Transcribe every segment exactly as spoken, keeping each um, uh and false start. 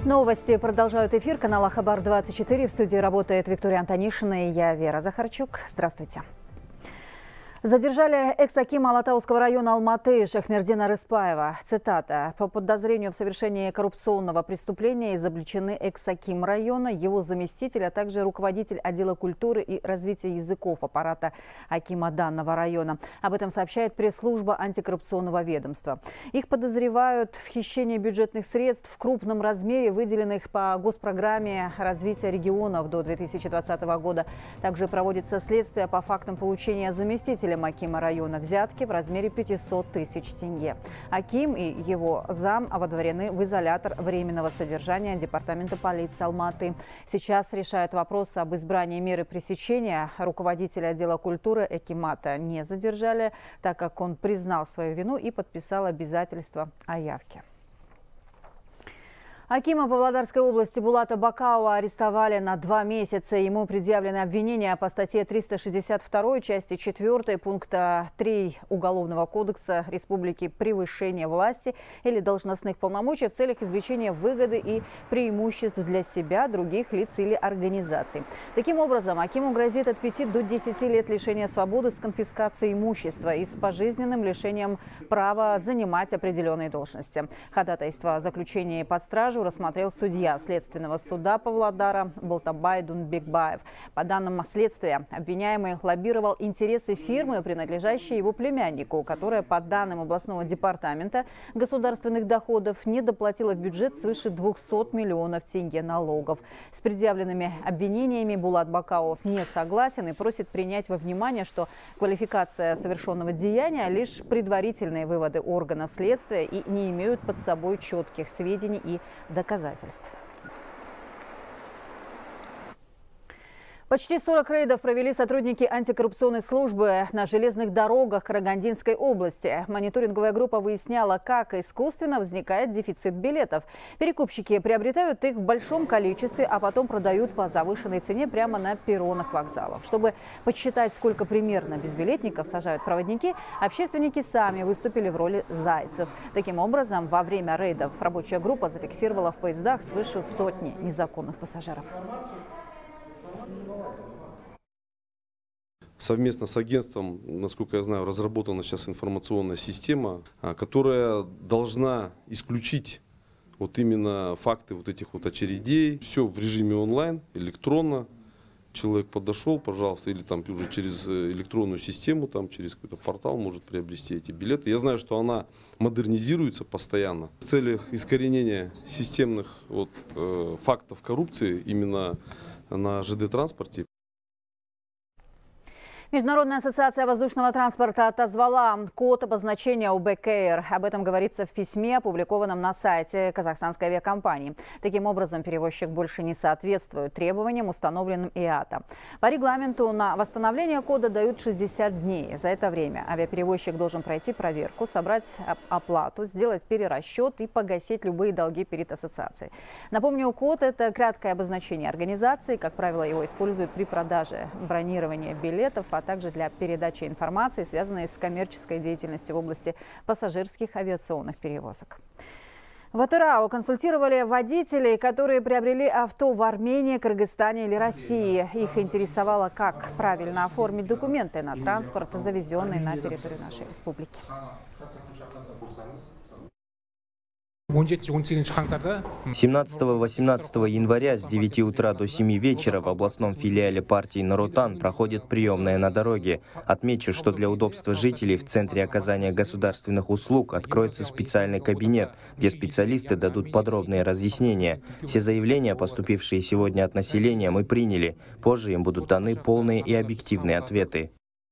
Новости продолжают эфир канала Хабар двадцать четыре. В студии работает Виктория Антонишина и я, Вера Захарчук. Здравствуйте. Задержали экс-акима Алатауского района Алматы Шахмердина Рыспаева. Цитата. «По подозрению в совершении коррупционного преступления изобличены экс-аким района, его заместитель, а также руководитель отдела культуры и развития языков аппарата акима данного района». Об этом сообщает пресс-служба антикоррупционного ведомства. Их подозревают в хищении бюджетных средств в крупном размере, выделенных по госпрограмме развития регионов до две тысячи двадцатого года. Также проводится следствие по фактам получения заместителя акима района взятки в размере пятисот тысяч тенге. Аким и его зам водворены в изолятор временного содержания департамента полиции Алматы. Сейчас решают вопрос об избрании меры пресечения. Руководителя отдела культуры акимата не задержали, так как он признал свою вину и подписал обязательства о явке. Акима Павлодарской области Булата Бакауа арестовали на два месяца. Ему предъявлены обвинения по статье триста шестьдесят два, части четвёртой, пункта три Уголовного кодекса Республики «Превышение власти или должностных полномочий в целях извлечения выгоды и преимуществ для себя, других лиц или организаций». Таким образом, акиму грозит от пяти до десяти лет лишения свободы с конфискацией имущества и с пожизненным лишением права занимать определенные должности. Ходатайство о заключении под стражу рассмотрел судья Следственного суда Павлодара Болтабай Дунбекбаев. По данным следствия, обвиняемый лоббировал интересы фирмы, принадлежащей его племяннику, которая, по данным областного департамента государственных доходов, не доплатила в бюджет свыше двухсот миллионов тенге налогов. С предъявленными обвинениями Булат Бакауов не согласен и просит принять во внимание, что квалификация совершенного деяния – лишь предварительные выводы органов следствия и не имеют под собой четких сведений и доказательств. Почти сорок рейдов провели сотрудники антикоррупционной службы на железных дорогах Карагандинской области. Мониторинговая группа выясняла, как искусственно возникает дефицит билетов. Перекупщики приобретают их в большом количестве, а потом продают по завышенной цене прямо на перронах вокзалов. Чтобы подсчитать, сколько примерно безбилетников сажают проводники, общественники сами выступили в роли зайцев. Таким образом, во время рейдов рабочая группа зафиксировала в поездах свыше сотни незаконных пассажиров. Совместно с агентством, насколько я знаю, разработана сейчас информационная система, которая должна исключить вот именно факты вот этих вот очередей. Все в режиме онлайн, электронно. Человек подошел, пожалуйста, или там уже через электронную систему, там через какой-то портал может приобрести эти билеты. Я знаю, что она модернизируется постоянно. В целях искоренения системных вот, э, фактов коррупции именно на ЖД-транспорте. Международная ассоциация воздушного транспорта отозвала код обозначения у бэ ка эр. Об этом говорится в письме, опубликованном на сайте казахстанской авиакомпании. Таким образом, перевозчик больше не соответствует требованиям, установленным ай эй эй ти эй. По регламенту на восстановление кода дают шестьдесят дней. За это время авиаперевозчик должен пройти проверку, собрать оплату, сделать перерасчет и погасить любые долги перед ассоциацией. Напомню, код – это краткое обозначение организации. Как правило, его используют при продаже бронирования билетов, а также для передачи информации, связанной с коммерческой деятельностью в области пассажирских авиационных перевозок. В Атырау консультировали водителей, которые приобрели авто в Армении, Кыргызстане или России. Их интересовало, как правильно оформить документы на транспорт, завезенный на территорию нашей республики. семнадцатого-восемнадцатого января с девяти утра до семи вечера в областном филиале партии «Наротан» проходит приемная на дороге. Отмечу, что для удобства жителей в Центре оказания государственных услуг откроется специальный кабинет, где специалисты дадут подробные разъяснения. Все заявления, поступившие сегодня от населения, мы приняли. Позже им будут даны полные и объективные ответы.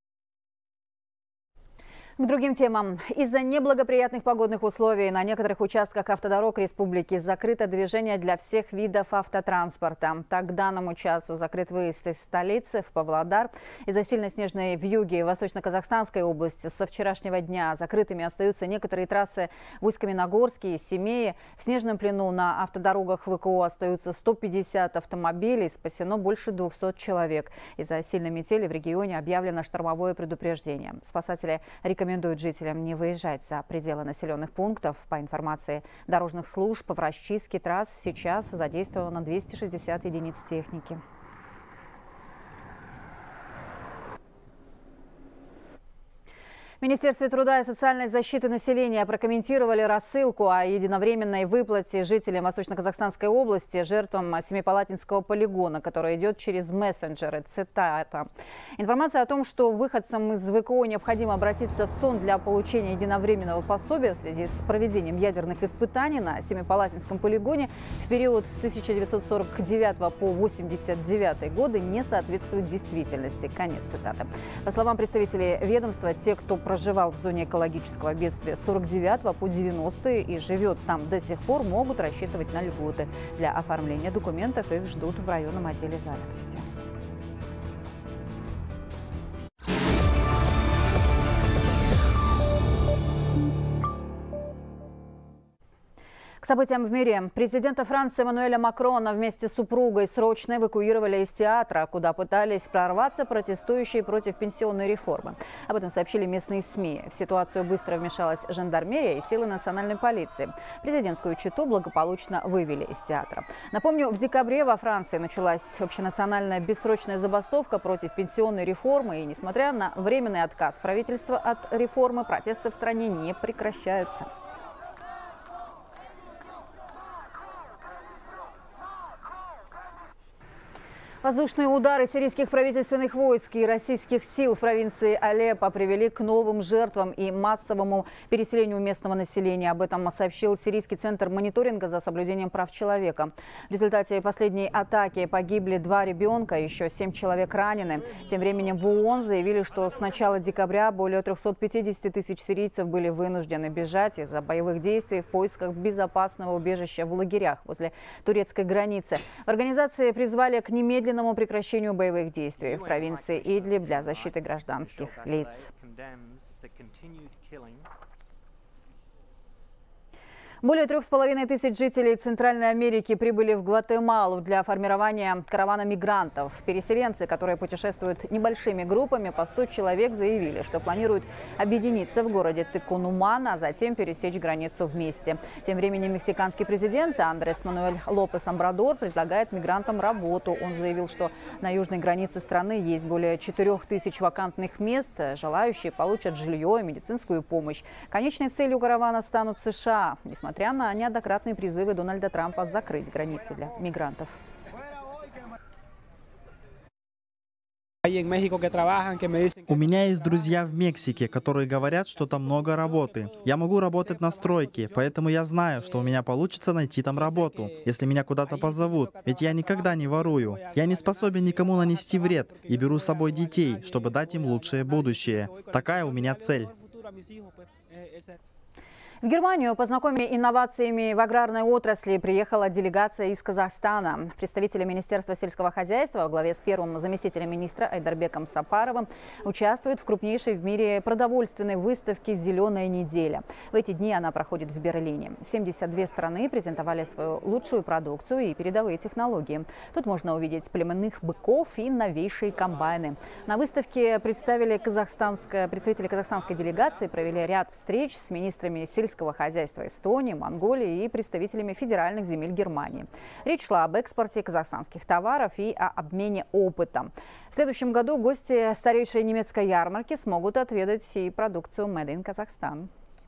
К другим темам. Из-за неблагоприятных погодных условий на некоторых участках автодорог республики закрыто движение для всех видов автотранспорта. Так, к данному часу закрыт выезд из столицы в Павлодар. Из-за сильной снежной вьюги в Восточно-Казахстанской области со вчерашнего дня закрытыми остаются некоторые трассы в Усть-Каменогорске и Семее. В снежном плену на автодорогах вэ ка о остаются сто пятьдесят автомобилей, спасено больше двухсот человек. Из-за сильной метели в регионе объявлено штормовое предупреждение. Спасатели рекомендуют рекомендуют жителям не выезжать за пределы населенных пунктов. По информации дорожных служб, в расчистке трасс сейчас задействовано двести шестьдесят единиц техники. В Министерстве труда и социальной защиты населения прокомментировали рассылку о единовременной выплате жителям Восточно-Казахстанской области, жертвам Семипалатинского полигона, которая идет через мессенджеры. Цитата. Информация о том, что выходцам из ВКО необходимо обратиться в ЦОН для получения единовременного пособия в связи с проведением ядерных испытаний на Семипалатинском полигоне в период с тысяча девятьсот сорок девятого по восемьдесят девятый годы, не соответствует действительности. Конец цитаты. По словам представителей ведомства, те, кто проживал в зоне экологического бедствия с сорок девятого по девяностые и живет там до сих пор, могут рассчитывать на льготы. Для оформления документов их ждут в районном отделе занятости. К событиям в мире. Президента Франции Эммануэля Макрона вместе с супругой срочно эвакуировали из театра, куда пытались прорваться протестующие против пенсионной реформы. Об этом сообщили местные СМИ. В ситуацию быстро вмешалась жандармерия и силы национальной полиции. Президентскую чету благополучно вывели из театра. Напомню, в декабре во Франции началась общенациональная бессрочная забастовка против пенсионной реформы. И несмотря на временный отказ правительства от реформы, протесты в стране не прекращаются. Воздушные удары сирийских правительственных войск и российских сил в провинции Алеппо привели к новым жертвам и массовому переселению местного населения. Об этом сообщил Сирийский центр мониторинга за соблюдением прав человека. В результате последней атаки погибли два ребенка, еще семь человек ранены. Тем временем в ООН заявили, что с начала декабря более трёхсот пятидесяти тысяч сирийцев были вынуждены бежать из-за боевых действий в поисках безопасного убежища в лагерях возле турецкой границы. В организации призвали к немедленному прекращению боевых действий в провинции Идлиб для защиты гражданских лиц. Более трех с половиной тысяч жителей Центральной Америки прибыли в Гватемалу для формирования каравана мигрантов. Переселенцы, которые путешествуют небольшими группами, по сто человек, заявили, что планируют объединиться в городе Текунуман, а затем пересечь границу вместе. Тем временем мексиканский президент Андрес Мануэль Лопес Обрадор предлагает мигрантам работу. Он заявил, что на южной границе страны есть более четырёх тысяч вакантных мест. Желающие получат жилье и медицинскую помощь. Конечной целью каравана станут США, несмотря Несмотря на неоднократные призывы Дональда Трампа закрыть границы для мигрантов. У меня есть друзья в Мексике, которые говорят, что там много работы. Я могу работать на стройке, поэтому я знаю, что у меня получится найти там работу, если меня куда-то позовут. Ведь я никогда не ворую. Я не способен никому нанести вред и беру с собой детей, чтобы дать им лучшее будущее. Такая у меня цель. В Германию по знакомыми инновациями в аграрной отрасли приехала делегация из Казахстана. Представители Министерства сельского хозяйства во главе с первым заместителем министра Айдарбеком Сапаровым участвуют в крупнейшей в мире продовольственной выставке «Зеленая неделя». В эти дни она проходит в Берлине. семьдесят две страны презентовали свою лучшую продукцию и передовые технологии. Тут можно увидеть племенных быков и новейшие комбайны. На выставке представили казахстанская, представители казахстанской делегации провели ряд встреч с министрами сельского хозяйства Эстонии, Монголии и представителями федеральных земель Германии. Речь шла об экспорте казахстанских товаров и о обмене опытом. В следующем году гости старейшей немецкой ярмарки смогут отведать и продукцию Made in Казахстан.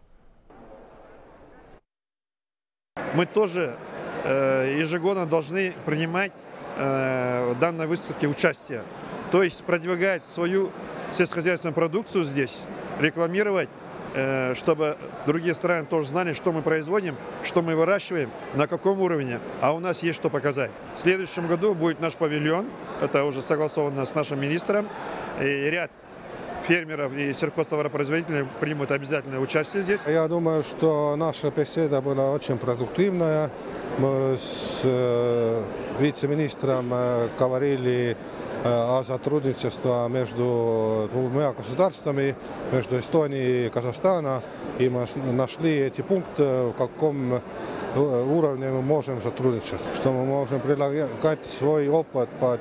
Мы тоже э, ежегодно должны принимать э, в данной выставке участие. То есть продвигать свою сельскохозяйственную продукцию здесь, рекламировать, чтобы другие страны тоже знали, что мы производим, что мы выращиваем, на каком уровне, а у нас есть что показать. В следующем году будет наш павильон, это уже согласовано с нашим министром, и ряд фермеров и сельхозтоваропроизводителей примут обязательное участие здесь. Я думаю, что наша беседа была очень продуктивная. Мы с э, вице-министром э, говорили э, о сотрудничестве между двумя государствами, между Эстонией и Казахстаном. И мы нашли эти пункты, в каком уровне мы можем сотрудничать. Что мы можем предлагать свой опыт по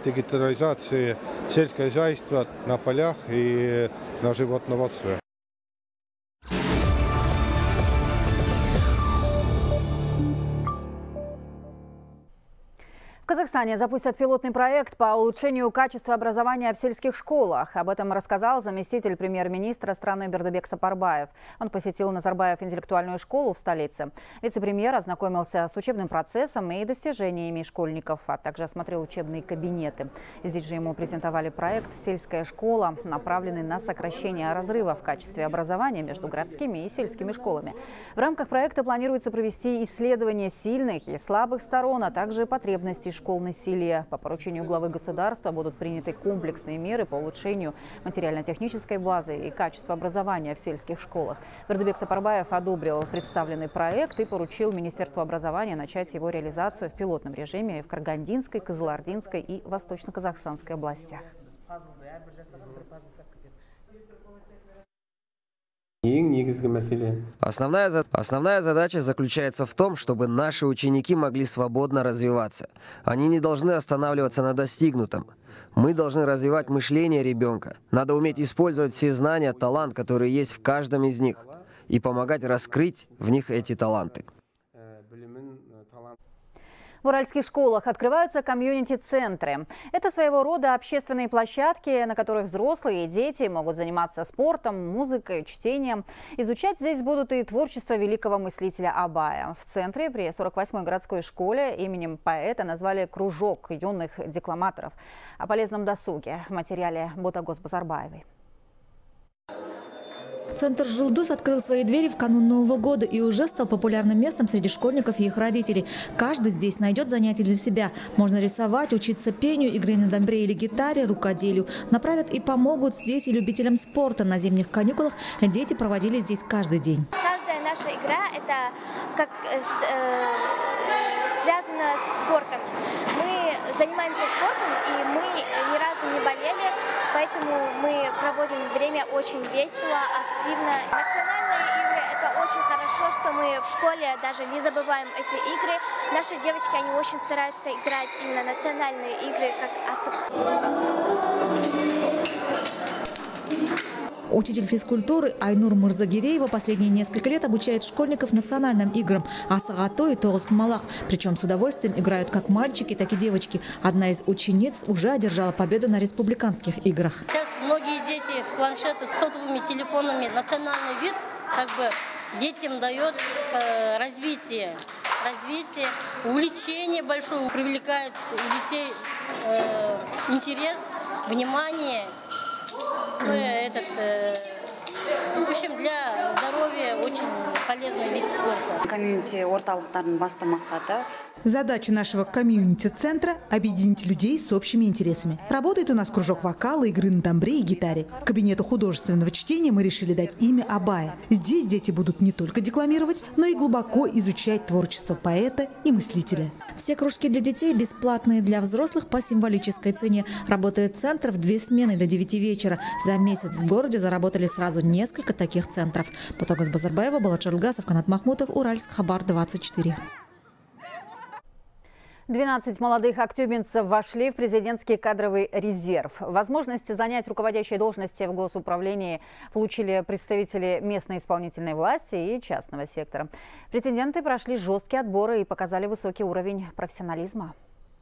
дигитализации сельского хозяйства на полях и на животноводстве. В Казахстане запустят пилотный проект по улучшению качества образования в сельских школах. Об этом рассказал заместитель премьер-министра страны Бердыбек Сапарбаев. Он посетил Назарбаев интеллектуальную школу в столице. Вице-премьер ознакомился с учебным процессом и достижениями школьников, а также осмотрел учебные кабинеты. Здесь же ему презентовали проект «Сельская школа», направленный на сокращение разрыва в качестве образования между городскими и сельскими школами. В рамках проекта планируется провести исследование сильных и слабых сторон, а также потребностей школ насилия. По поручению главы государства будут приняты комплексные меры по улучшению материально-технической базы и качества образования в сельских школах. Бердыбек Сапарбаев одобрил представленный проект и поручил Министерству образования начать его реализацию в пилотном режиме в Каргандинской, Кызылординской и Восточно-Казахстанской областях. Основная, основная задача заключается в том, чтобы наши ученики могли свободно развиваться. Они не должны останавливаться на достигнутом. Мы должны развивать мышление ребенка. Надо уметь использовать все знания, талант, которые есть в каждом из них, и помогать раскрыть в них эти таланты. В уральских школах открываются комьюнити-центры. Это своего рода общественные площадки, на которых взрослые и дети могут заниматься спортом, музыкой, чтением. Изучать здесь будут и творчество великого мыслителя Абая. В центре при сорок восьмой городской школе именем поэта назвали кружок юных декламаторов. О полезном досуге в материале Ботагоз Базарбаевой. Центр «Жылдус» открыл свои двери в канун Нового года и уже стал популярным местом среди школьников и их родителей. Каждый здесь найдет занятия для себя. Можно рисовать, учиться пению, игре на домбре или гитаре, рукоделию. Направят и помогут здесь и любителям спорта. На зимних каникулах дети проводили здесь каждый день. Каждая наша игра – это как с, э, связано с спортом. Мы занимаемся спортом, и мы ни разу не болели. Поэтому мы проводим время очень весело, активно. Национальные игры – это очень хорошо, что мы в школе даже не забываем эти игры. Наши девочки, они очень стараются играть именно национальные игры, как асык. Учитель физкультуры Айнур Мурзагиреева последние несколько лет обучает школьников национальным играм асагато и тоғызқұмалақ. Причем с удовольствием играют как мальчики, так и девочки. Одна из учениц уже одержала победу на республиканских играх. Сейчас многие дети планшеты с сотовыми телефонами. Национальный вид как бы детям дает э, развитие. Развитие, увлечение большое, привлекает у детей э, интерес, внимание. Ну, этот, э, в общем, для здоровья очень полезный вид спорта. Комьюнити орталықтардың басты мақсаты. Задача нашего комьюнити-центра – объединить людей с общими интересами. Работает у нас кружок вокала, игры на домбре и гитаре. Кабинету художественного чтения мы решили дать имя Абая. Здесь дети будут не только декламировать, но и глубоко изучать творчество поэта и мыслителя. Все кружки для детей бесплатные, для взрослых по символической цене. Работает центр в две смены до девяти вечера. За месяц в городе заработали сразу несколько таких центров. Ботагоз Базарбаева, Балат Шарлгасов, Канат Махмутов, Уральск, Хабар двадцать четыре. двенадцать молодых актюбинцев вошли в президентский кадровый резерв. Возможность занять руководящие должности в госуправлении получили представители местной исполнительной власти и частного сектора. Претенденты прошли жесткие отборы и показали высокий уровень профессионализма.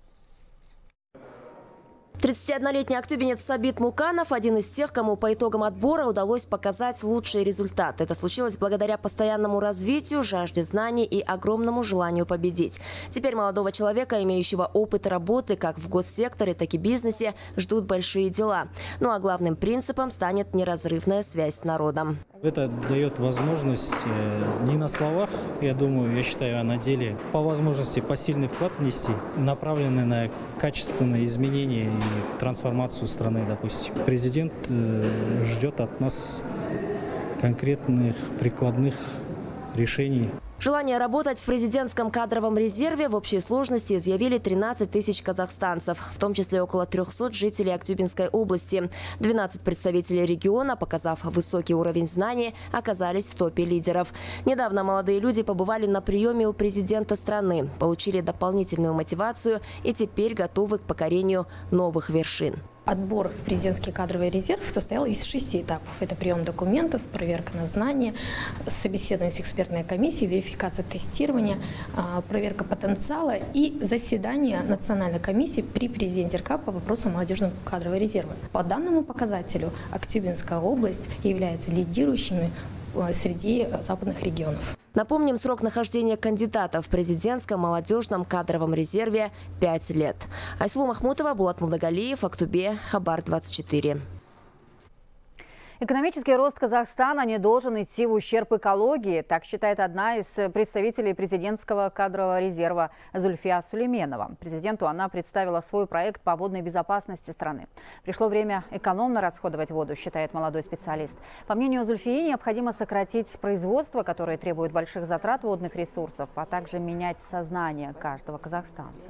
тридцатиоднолетний актюбинец Сабит Муканов – один из тех, кому по итогам отбора удалось показать лучший результат. Это случилось благодаря постоянному развитию, жажде знаний и огромному желанию победить. Теперь молодого человека, имеющего опыт работы как в госсекторе, так и бизнесе, ждут большие дела. Ну а главным принципом станет неразрывная связь с народом. Это дает возможность не на словах, я думаю, я считаю, а на деле по возможности посильный вклад внести, направленный на качественные изменения и трансформацию страны, допустим. Президент ждет от нас конкретных прикладных решений. Желание работать в президентском кадровом резерве в общей сложности изъявили тринадцать тысяч казахстанцев, в том числе около трёхсот жителей Актюбинской области. двенадцать представителей региона, показав высокий уровень знаний, оказались в топе лидеров. Недавно молодые люди побывали на приеме у президента страны, получили дополнительную мотивацию и теперь готовы к покорению новых вершин. Отбор в президентский кадровый резерв состоял из шести этапов. Это прием документов, проверка на знания, собеседование с экспертной комиссией, верификация тестирования, проверка потенциала и заседание Национальной комиссии при президенте эр ка по вопросам молодежного кадрового резерва. По данному показателю Актюбинская область является лидирующими среди западных регионов. Напомним, срок нахождения кандидата в президентском молодежном кадровом резерве – пять лет. Айсулу Махмутова, Булат Мулдагалиев, Актубе, Хабар двадцать четыре. Экономический рост Казахстана не должен идти в ущерб экологии, так считает одна из представителей президентского кадрового резерва Зульфия Сулейменова. Президенту она представила свой проект по водной безопасности страны. Пришло время экономно расходовать воду, считает молодой специалист. По мнению Зульфии, необходимо сократить производство, которое требует больших затрат водных ресурсов, а также менять сознание каждого казахстанца.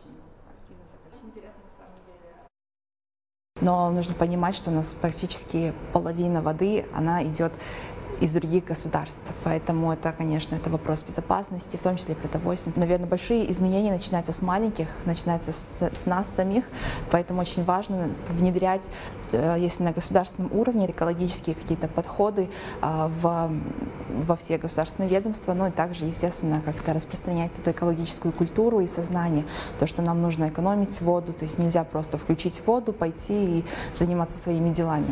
Но нужно понимать, что у нас практически половина воды, она идет из других государств. Поэтому это, конечно, это вопрос безопасности, в том числе и продовольствия. Наверное, большие изменения начинаются с маленьких, начинаются с, с нас самих. Поэтому очень важно внедрять, если на государственном уровне, экологические какие-то подходы в, во все государственные ведомства, но и также, естественно, как-то распространять эту экологическую культуру и сознание. То, что нам нужно экономить воду, то есть нельзя просто включить воду, пойти и заниматься своими делами.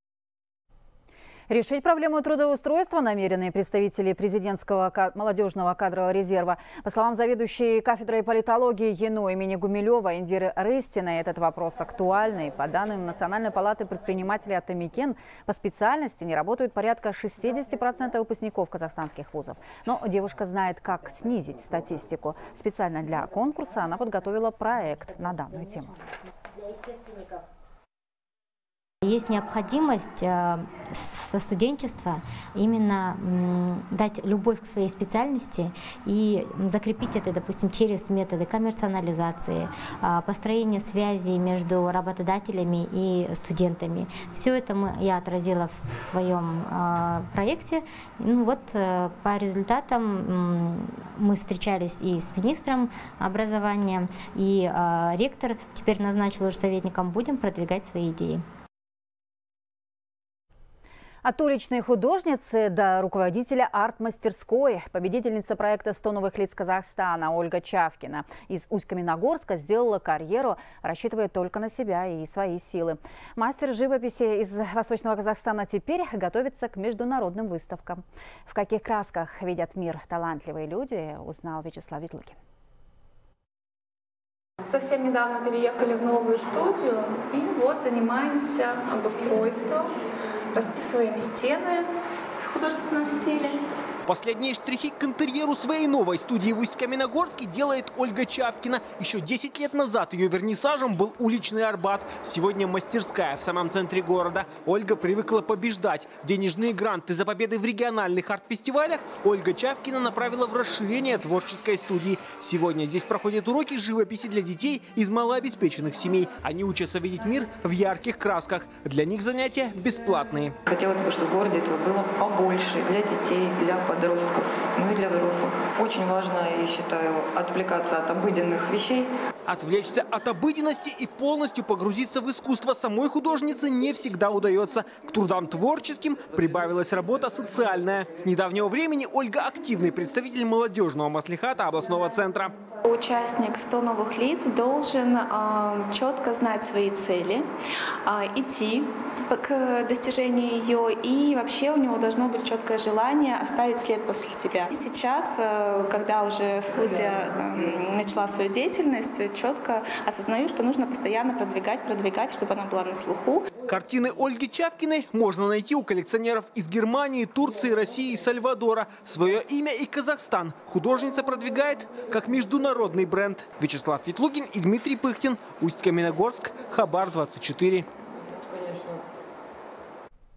Решить проблему трудоустройства намерены представители президентского молодежного кадрового резерва. По словам заведующей кафедрой политологии ЕНО имени Гумилева Индиры Рыстиной, этот вопрос актуальный. По данным Национальной палаты предпринимателей Атамикен, по специальности не работают порядка шестидесяти процентов выпускников казахстанских вузов. Но девушка знает, как снизить статистику. Специально для конкурса она подготовила проект на данную тему. Есть необходимость со студенчества именно дать любовь к своей специальности и закрепить это, допустим, через методы коммерциализации, построения связей между работодателями и студентами. Все это я отразила в своем проекте. Ну, вот по результатам мы встречались и с министром образования, и ректор теперь назначил уже советником, будем продвигать свои идеи. От уличной художницы до руководителя арт-мастерской. Победительница проекта «сто новых лиц Казахстана» Ольга Чавкина из Усть-Каменогорска сделала карьеру, рассчитывая только на себя и свои силы. Мастер живописи из Восточного Казахстана теперь готовится к международным выставкам. В каких красках видят мир талантливые люди, узнал Вячеслав Ветлугин. Совсем недавно переехали в новую студию и вот занимаемся обустройством, расписываем стены в художественном стиле. Последние штрихи к интерьеру своей новой студии в Усть-Каменогорске делает Ольга Чавкина. Еще десять лет назад ее вернисажем был уличный Арбат. Сегодня мастерская в самом центре города. Ольга привыкла побеждать. Денежные гранты за победы в региональных арт-фестивалях Ольга Чавкина направила в расширение творческой студии. Сегодня здесь проходят уроки живописи для детей из малообеспеченных семей. Они учатся видеть мир в ярких красках. Для них занятия бесплатные. Хотелось бы, чтобы в городе этого было побольше для детей, для подростков. подростков, ну и для взрослых. Очень важно, я считаю, отвлекаться от обыденных вещей. Отвлечься от обыденности и полностью погрузиться в искусство самой художнице не всегда удается. К трудам творческим прибавилась работа социальная. С недавнего времени Ольга активный представитель молодежного маслихата областного центра. Участник сто новых лиц должен э, четко знать свои цели, э, идти к достижению ее, и вообще у него должно быть четкое желание оставить след после себя. Сейчас, э, когда уже студия э, начала свою деятельность, четко осознаю, что нужно постоянно продвигать, продвигать, чтобы она была на слуху. Картины Ольги Чавкиной можно найти у коллекционеров из Германии, Турции, России и Сальвадора. Свое имя и Казахстан художница продвигает как международный бренд. Вячеслав Ветлугин и Дмитрий Пыхтин. Усть-Каменогорск, Хабар двадцать четыре.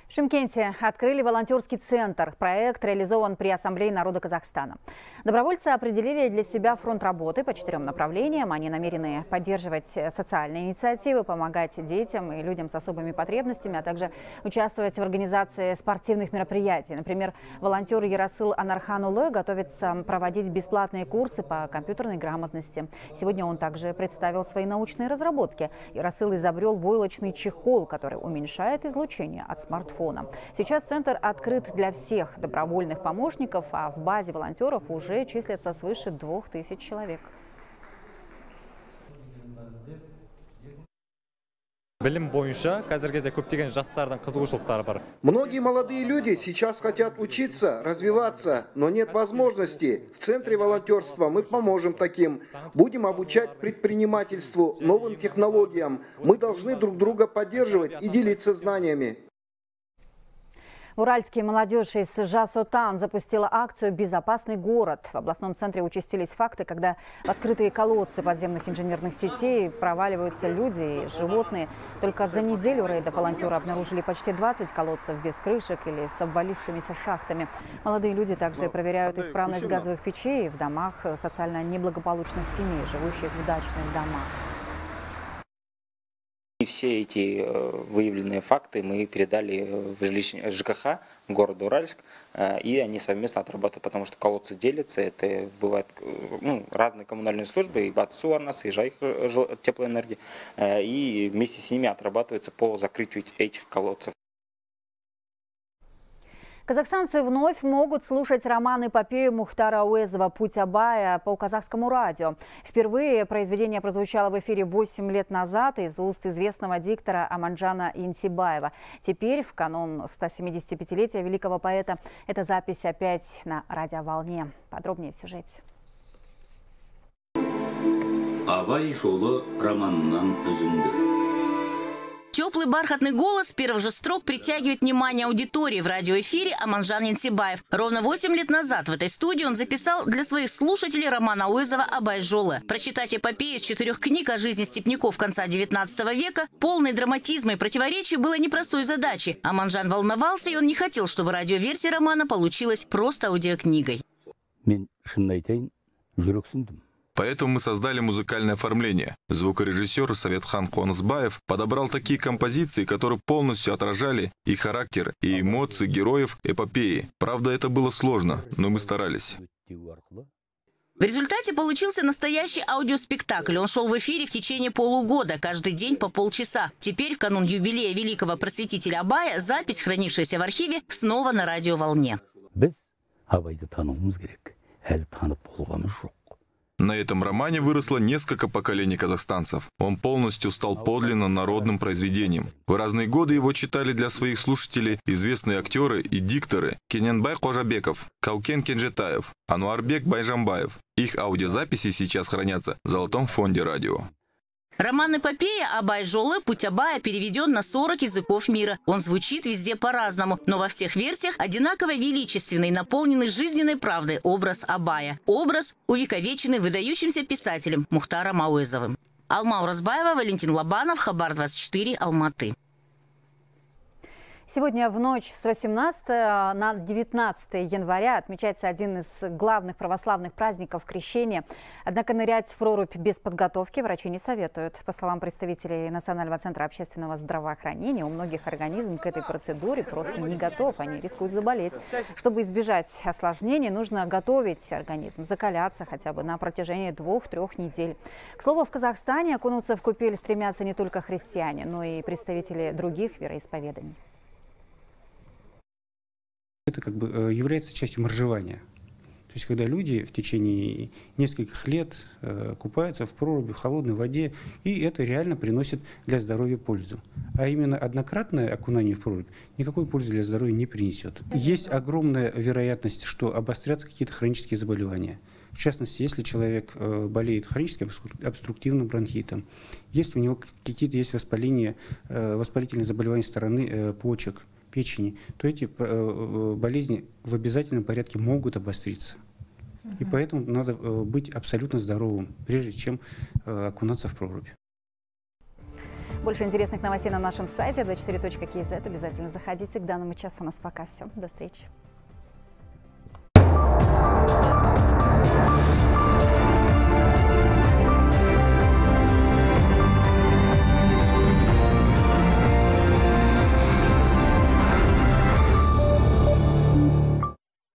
В Шымкенте открыли волонтерский центр. Проект реализован при Ассамблее народа Казахстана. Добровольцы определили для себя фронт работы по четырем направлениям. Они намерены поддерживать социальные инициативы, помогать детям и людям с особыми потребностями, а также участвовать в организации спортивных мероприятий. Например, волонтер Ярасыл Анарханулы готовится проводить бесплатные курсы по компьютерной грамотности. Сегодня он также представил свои научные разработки. Ярасыл изобрел войлочный чехол, который уменьшает излучение от смартфона. Сейчас центр открыт для всех добровольных помощников, а в базе волонтеров уже числятся свыше двух тысяч человек. Многие молодые люди сейчас хотят учиться, развиваться, но нет возможности. В центре волонтерства мы поможем таким. Будем обучать предпринимательству, новым технологиям. Мы должны друг друга поддерживать и делиться знаниями. Уральские молодежь из Жас-Отан запустила акцию «Безопасный город». В областном центре участились факты, когда в открытые колодцы подземных инженерных сетей проваливаются люди и животные. Только за неделю рейда волонтеры обнаружили почти двадцать колодцев без крышек или с обвалившимися шахтами. Молодые люди также проверяют исправность газовых печей в домах социально неблагополучных семей, живущих в дачных домах. И все эти выявленные факты мы передали в жилищный ЖКХ города Уральск, и они совместно отрабатывают, потому что колодцы делятся, это бывают ну, разные коммунальные службы, и БАТСУ у нас, и ЖАИХ теплоэнергии, и вместе с ними отрабатывается по закрытию этих колодцев. Казахстанцы вновь могут слушать роман-эпопею Мухтара Ауэзова «Путь Абая» по казахскому радио. Впервые произведение прозвучало в эфире восемь лет назад из уст известного диктора Аманджана Интибаева. Теперь, в канун стосемидесятипятилетия великого поэта, эта запись опять на радиоволне. Подробнее в сюжете. Абай жолы романынан үзінді. Теплый бархатный голос с первых же строк притягивает внимание аудитории в радиоэфире Аманджан Интибаев. Ровно восемь лет назад в этой студии он записал для своих слушателей роман Ауэзова «Абай жолы». Прочитать эпопею из четырех книг о жизни степняков конца девятнадцатого века, полной драматизма и противоречий, было непростой задачей. Аманджан волновался, и он не хотел, чтобы радиоверсия романа получилась просто аудиокнигой. Поэтому мы создали музыкальное оформление. Звукорежиссер Советхан Консбаев подобрал такие композиции, которые полностью отражали и характер, и эмоции героев эпопеи. Правда, это было сложно, но мы старались. В результате получился настоящий аудиоспектакль. Он шел в эфире в течение полугода, каждый день по полчаса. Теперь, в канун юбилея великого просветителя Абая, запись, хранившаяся в архиве, снова на радиоволне. На этом романе выросло несколько поколений казахстанцев. Он полностью стал подлинно народным произведением. В разные годы его читали для своих слушателей известные актеры и дикторы Кененбай Кожабеков, Каукен Кенжетаев, Ануарбек Байжамбаев. Их аудиозаписи сейчас хранятся в Золотом фонде радио. Роман-эпопея «Абай жолы. Путь Абая» переведен на сорок языков мира. Он звучит везде по-разному, но во всех версиях одинаково величественный, наполненный жизненной правдой образ Абая. Образ, увековеченный выдающимся писателем Мухтаром Ауэзовым. Алма Уразбаева, Валентин Лобанов, Хабар двадцать четыре, Алматы. Сегодня в ночь с восемнадцатого на девятнадцатое января отмечается один из главных православных праздников Крещения. Однако нырять в прорубь без подготовки врачи не советуют. По словам представителей Национального центра общественного здравоохранения, у многих организм к этой процедуре просто не готов. Они рискуют заболеть. Чтобы избежать осложнений, нужно готовить организм, закаляться хотя бы на протяжении двух-трех недель. К слову, в Казахстане окунуться в купель стремятся не только христиане, но и представители других вероисповеданий. Это как бы является частью моржевания. То есть, когда люди в течение нескольких лет купаются в проруби, в холодной воде, и это реально приносит для здоровья пользу. А именно однократное окунание в прорубь никакой пользы для здоровья не принесет. Есть огромная вероятность, что обострятся какие-то хронические заболевания. В частности, если человек болеет хроническим обструктивным бронхитом, если у него какие-то есть воспаления, воспалительные заболевания стороны почек, печени, то эти болезни в обязательном порядке могут обостриться. Uh-huh. И поэтому надо быть абсолютно здоровым, прежде чем окунаться в прорубь. Больше интересных новостей на нашем сайте двадцать четыре точка кей зет. Обязательно заходите. К данному часу у нас пока все. До встречи.